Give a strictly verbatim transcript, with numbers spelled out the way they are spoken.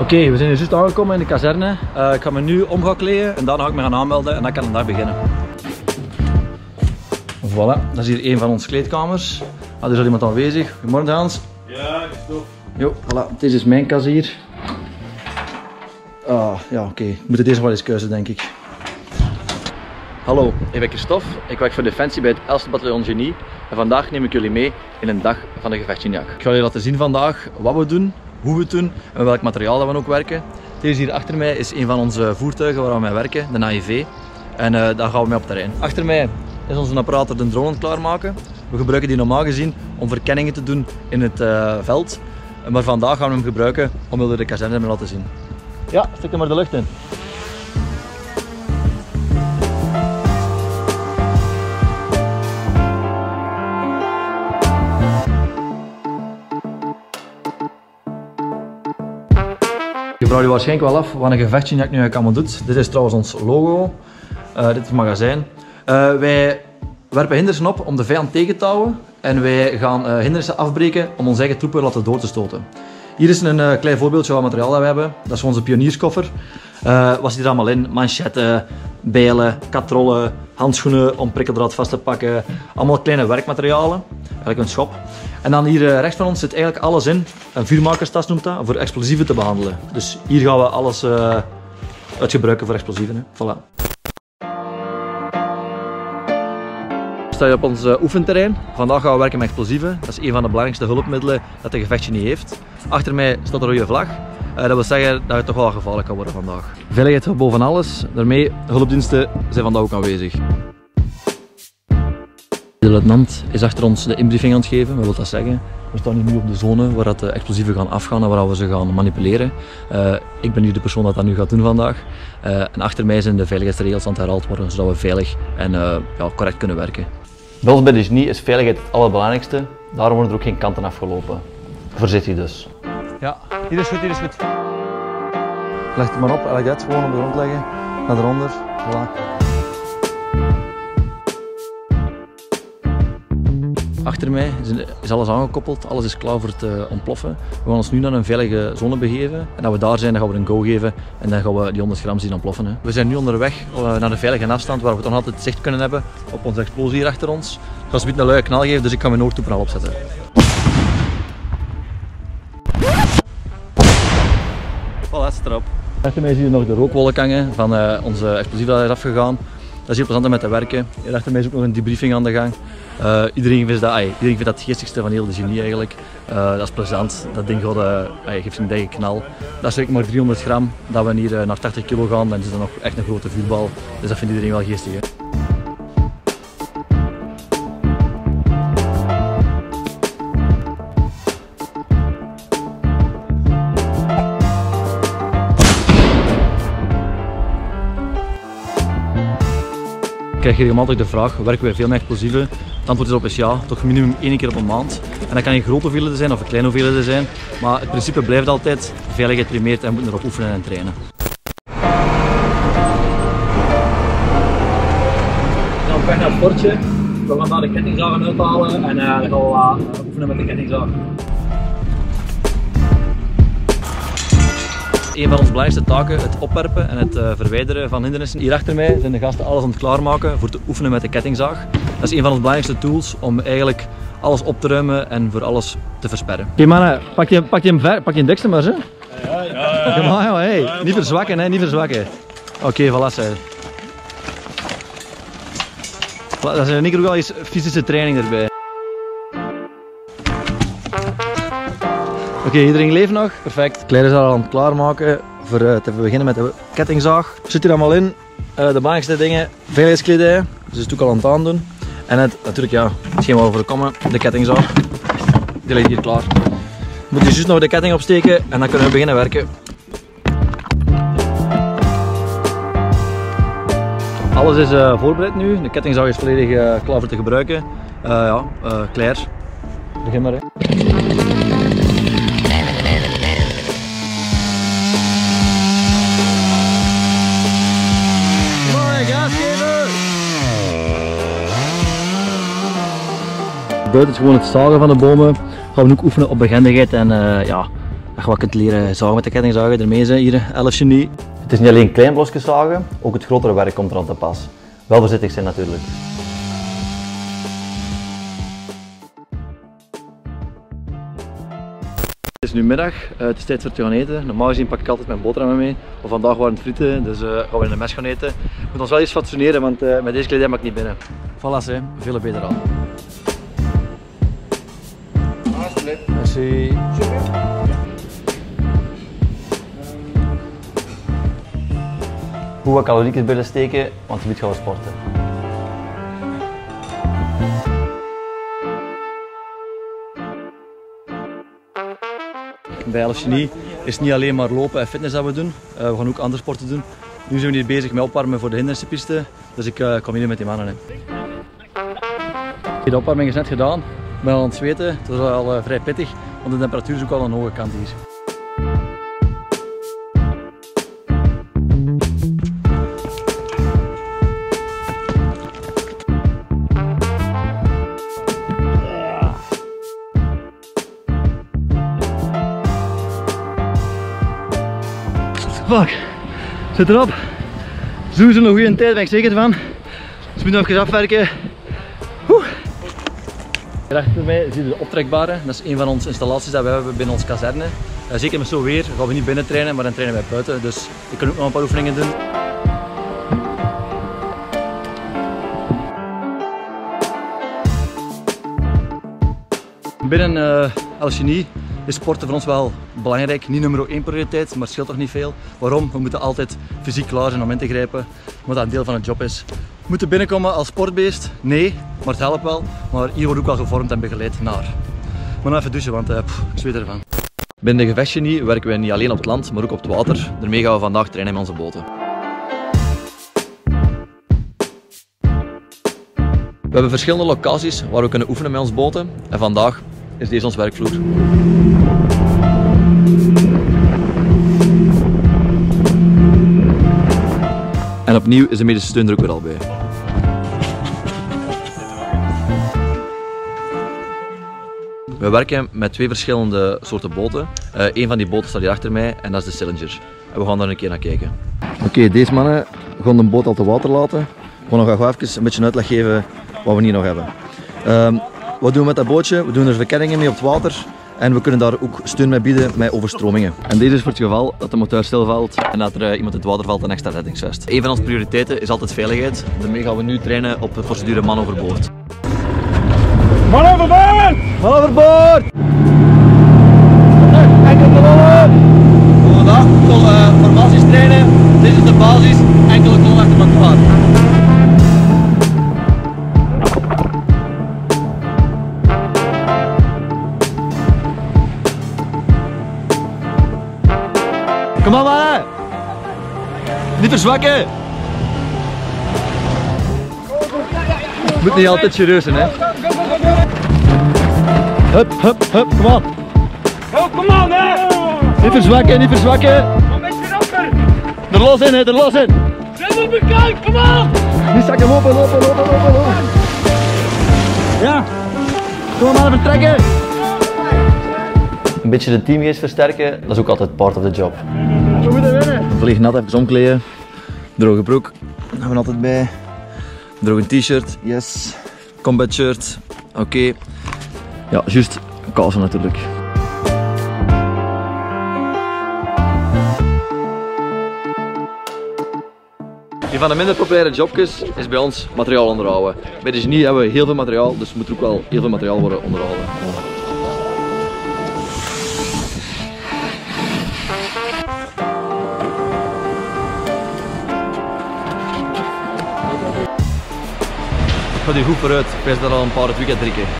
okay, we zijn hier juist aangekomen in de kazerne. Uh, ik ga me nu om gaan kleden en daarna ga ik me gaan aanmelden en dan kan de dag beginnen. Voilà, dat is hier een van onze kleedkamers. Ah, er is al iemand aanwezig. Goedemorgen Hans. Ja, stof. Jo, voilà, dit is mijn kas hier. Ah, ja oké, okay. Ik moet het deze wel eens keuzen denk ik. Hallo, ik ben Christophe. Ik werk voor Defensie bij het elfde bataljon Genie. En vandaag neem ik jullie mee in een dag van de gevechtsgeniak. Ik ga jullie laten zien vandaag wat we doen, hoe we het doen en met welk materiaal dat we ook werken. Deze hier achter mij is een van onze voertuigen waar we mee werken, de A I V. En uh, daar gaan we mee op terrein. Achter mij is onze apparaat de drone aan het klaarmaken. We gebruiken die normaal gezien om verkenningen te doen in het uh, veld. Maar vandaag gaan we hem gebruiken om jullie de kazerne te laten zien. Ja, stik er maar de lucht in. Je vraagt je waarschijnlijk wel af wat een gevechtsgeniak nu eigenlijk allemaal doet. Dit is trouwens ons logo. Uh, dit is het magazijn. Uh, wij werpen hindernissen op om de vijand tegen te houden. En wij gaan uh, hindernissen afbreken om onze eigen troepen laten door te stoten. Hier is een uh, klein voorbeeldje van materiaal dat we hebben. Dat is onze pionierskoffer. Uh, wat zit er allemaal in? Manchetten, bijlen, katrollen, handschoenen om prikkeldraad vast te pakken. Allemaal kleine werkmaterialen. Eigenlijk een schop. En dan hier uh, rechts van ons zit eigenlijk alles in. Een vuurmakerstas noemt dat, voor explosieven te behandelen. Dus hier gaan we alles uh, uitgebruiken voor explosieven. Hè. Voilà. We staan op ons uh, oefenterrein. Vandaag gaan we werken met explosieven. Dat is een van de belangrijkste hulpmiddelen dat de gevechtsgenie heeft. Achter mij staat een rode vlag. Uh, dat wil zeggen dat het toch wel gevaarlijk kan worden vandaag. Veiligheid gaat boven alles. Daarmee, hulpdiensten zijn vandaag ook aanwezig. De luitenant is achter ons de inbriefing aan het geven. Wat wil dat zeggen? We staan hier nu op de zone waar de explosieven gaan afgaan en waar we ze gaan manipuleren. Uh, ik ben nu de persoon dat dat nu gaat doen vandaag. Uh, en achter mij zijn de veiligheidsregels aan het herhaald worden, zodat we veilig en uh, ja, correct kunnen werken. Bij ons bij de Genie is veiligheid het allerbelangrijkste. Daarom worden er ook geen kanten afgelopen. Voorzichtig dus. Ja, hier is goed, hier is goed. Leg het maar op, eigenlijk dat, gewoon op de grond leggen. Naar eronder, voilà. Achter mij is alles aangekoppeld, alles is klaar voor het uh, ontploffen. We gaan ons nu naar een veilige zone begeven. En als we daar zijn, dan gaan we een go geven en dan gaan we die honderd gram zien ontploffen. Hè. We zijn nu onderweg uh, naar een veilige afstand waar we toch altijd zicht kunnen hebben op onze explosie hier achter ons. Ik ga zo een luie knal geven, dus ik ga mijn oortoepen al opzetten. Voilà, het zit erop. Achter mij zie je nog de rookwolk hangen van uh, onze explosief dat is afgegaan. Dat is heel plezant om met te werken. Hier achter mij is ook nog een debriefing aan de gang. Uh, iedereen, vindt dat, ay, iedereen vindt dat het geestigste van heel de Genie eigenlijk. Uh, dat is plezant. Dat ding gaat, uh, ay, geeft een dikke knal. Dat is zeker maar driehonderd gram. Dat we hier uh, naar tachtig kilo gaan, dan is dat nog echt een grote vuurbal. Dus dat vindt iedereen wel geestig. Hè? Ik krijg regelmatig de vraag, werken wij veel met explosieven? Het antwoord is op is ja, toch minimum één keer op een maand. En dat kan in grote hoeveelheden zijn of in kleine hoeveelheden zijn. Maar het principe blijft altijd, veiligheid primeert en we moeten erop oefenen en trainen. We gaan op weg naar het fortje. We gaan daar de kettingzagen uithalen en uh, dan gaan we uh, oefenen met de kettingzagen. Een van onze belangrijkste taken, het opwerpen en het uh, verwijderen van hindernissen. Hier achter mij zijn de gasten alles aan het klaarmaken voor te oefenen met de kettingzaag. Dat is een van onze belangrijkste tools om eigenlijk alles op te ruimen en voor alles te versperren. Oké okay, mannen, pak je, pak je hem pak je een dekste maar hè? Ja, ja, ja. Kom maar, hey. Ja, niet verzwakken, hè, niet verzwakken. Oké, okay, voilà zei. Dat is in ieder geval eens fysische training erbij. Oké, okay, iedereen leeft nog? Perfect. Claire is al aan het klaarmaken voor uh, te beginnen met de kettingzaag. Zit hier allemaal in. Uh, de belangrijkste dingen, veiligheidskledij. Dus is het ook al aan het aandoen. En het, natuurlijk ja, hetgeen waar we voor komen, de kettingzaag. Die ligt hier klaar. Moet je juist nog de ketting opsteken en dan kunnen we beginnen werken. Alles is uh, voorbereid nu. De kettingzaag is volledig uh, klaar voor te gebruiken. Uh, ja, uh, Claire, begin maar. Hè. Buiten het gewoon het zagen van de bomen gaan we ook oefenen op behendigheid en uh, ja, je wat kunt leren zagen met de kettingzagen, ermee zijn hier, elf genie. Het is niet alleen klein blokjes zagen, ook het grotere werk komt er aan te pas. Wel voorzichtig zijn natuurlijk. Het is nu middag, uh, het is tijd voor te gaan eten. Normaal gezien pak ik altijd mijn boterhammen mee, maar vandaag waren het frieten, dus uh, gaan we in de mes gaan eten. We moeten ons wel eens fatsoeneren, want uh, met deze kledij mag ik niet binnen. Voilà, hè. Veel beter aan. Merci. Hoe wat caloriekjes binnen steken, want je moet gaan sporten. Bij elf genie is het niet alleen maar lopen en fitness dat we doen, uh, we gaan ook andere sporten doen. Nu zijn we hier bezig met opwarmen voor de hindernispiste, dus ik uh, kom hier met die mannen in. De opwarming is net gedaan, ik ben al aan het zweten, het is al uh, vrij pittig, want de temperatuur is ook al aan de hoge kant hier. Fuck, zit erop. Sowieso een goede tijd, ben ik zeker van. Dus we moeten even afwerken. Woe. Hier achter mij zie je de optrekbare. Dat is een van onze installaties dat we hebben binnen onze kazerne. Uh, zeker met zo weer gaan we niet binnen trainen, maar dan trainen wij buiten. Dus ik kan ook nog een paar oefeningen doen. Binnen uh, elf genie is sporten voor ons wel belangrijk. Niet nummer één prioriteit, maar het scheelt toch niet veel. Waarom? We moeten altijd fysiek klaar zijn om in te grijpen, omdat dat een deel van het job is. We moeten binnenkomen als sportbeest? Nee, maar het helpt wel. Maar hier wordt ook wel gevormd en begeleid naar. Maar nou even douchen, want uh, pff, ik zweet ervan. Binnen de gevechtsgenie werken we niet alleen op het land, maar ook op het water. Daarmee gaan we vandaag trainen met onze boten. We hebben verschillende locaties waar we kunnen oefenen met onze boten. En vandaag is deze ons werkvloer. En opnieuw is de medische steun er ook weer al bij. We werken met twee verschillende soorten boten. Uh, een van die boten staat hier achter mij en dat is de Challenger. En we gaan daar een keer naar kijken. Oké, okay, deze mannen gaan de boot al te water laten. We gaan nog even een beetje uitleg geven wat we hier nog hebben. Um, wat doen we met dat bootje? We doen er verkenningen mee op het water. En we kunnen daar ook steun mee bieden met overstromingen. En deze is voor het geval dat de motor stilvalt en dat er uh, iemand in het water valt, een extra reddingsvest. Een van onze prioriteiten is altijd veiligheid. Daarmee gaan we nu trainen op de procedure man overboord. Man overboord! Man overboord! Enkel kolommen! Vandaag zal uh, formaties trainen. Dit is de basis. Enkele kolommen achter elkaar. Kom maar, mannen! Niet verzwakken! Het moet niet altijd serieus zijn, hè? Hup, hup, hup, kom aan! Oh, kom aan, hè! Niet verzwakken, niet verzwakken! Een beetje rapper! Er los in, hè, er los in! Zet op elkaar, kom aan! Niet zakken, lopen, lopen, lopen, lopen, lopen! Ja! Kom maar, vertrekken! Een beetje de teamgeest versterken, dat is ook altijd part of the job. We moeten winnen! Volledig nat even omkleden. Droge broek, daar hebben we altijd bij. Droge t-shirt, yes. Combat shirt, oké. Okay. Ja, juist kousen natuurlijk. Een van de minder populaire jobjes is bij ons materiaal onderhouden. Bij de genie hebben we heel veel materiaal, dus moet er ook wel heel veel materiaal worden onderhouden. Ik ga hier goed vooruit, ik wijs dat al een paar het weekend drie keer.